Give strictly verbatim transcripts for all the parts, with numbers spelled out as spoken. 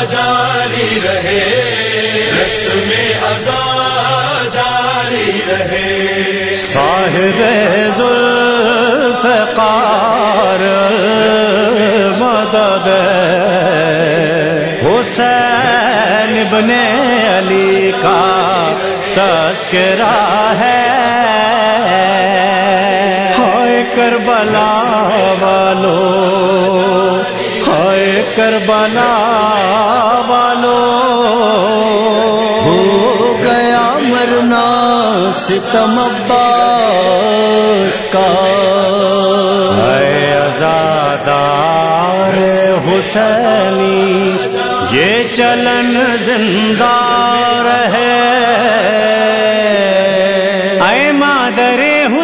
جاری رہے، رسم ازا جاری رہے۔ صاحب ذوالفقار مدد حسین ابن علی کا تذکرہ ہے۔ ہائے کربلا والو، ہائے کربلا والو، ہو گیا مرنا ستم عباس کا۔ اے عزادار حسینی یہ چلن زندہ رہے۔ اے مادر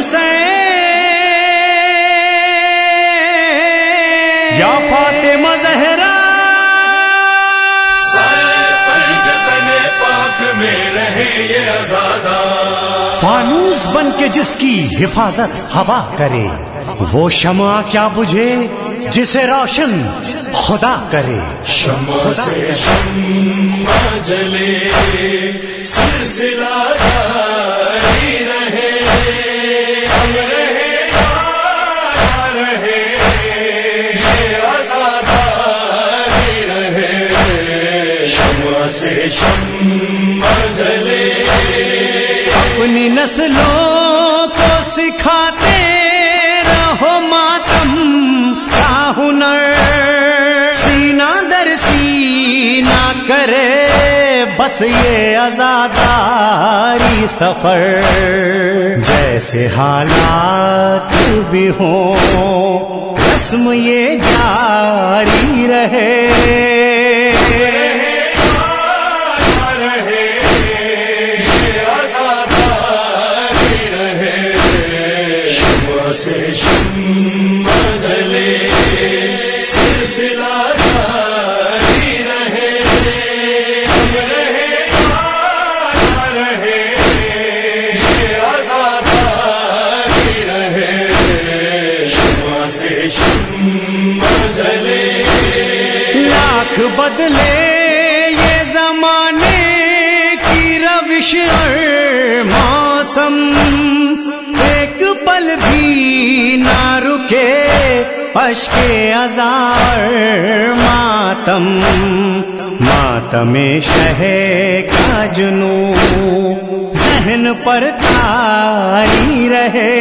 حسین یا فاطمہ زہرا، سائے پنجتن پاک میں رہے یہ عزادار۔ فانوس بن کے جس کی حفاظت ہوا کرے، وہ شمع کیا بجھے جسے روشن خدا کرے۔ شمع سے شمع جلے، سلسلہ جاری رہے، ہم رہے یا رہے، یہ عزاداری رہے۔ شمع سے شمع جلے، اپنی نسلوں کو سکھاتے رہو ماتم کا ہنر، سینہ در سینہ کرے بس یہ عزاداری سفر۔ جیسے حالات بھی ہوں رسم یہ جاری رہے۔ سے شمع جلے، سلسلہ جاری رہے، ہم رہے یا رہے، یہ عزاداری رہے۔ شمع سے شمع جلے، لاکھ بدلے یہ زمانے کی روش اور موسم، ایک پل بھی نہ رکے اشک ازار ماتم۔ ماتم شہ کا جنون ذہن پر تاری رہے۔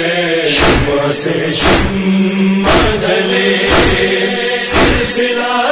شمع سے شمع جلے، سلسلہ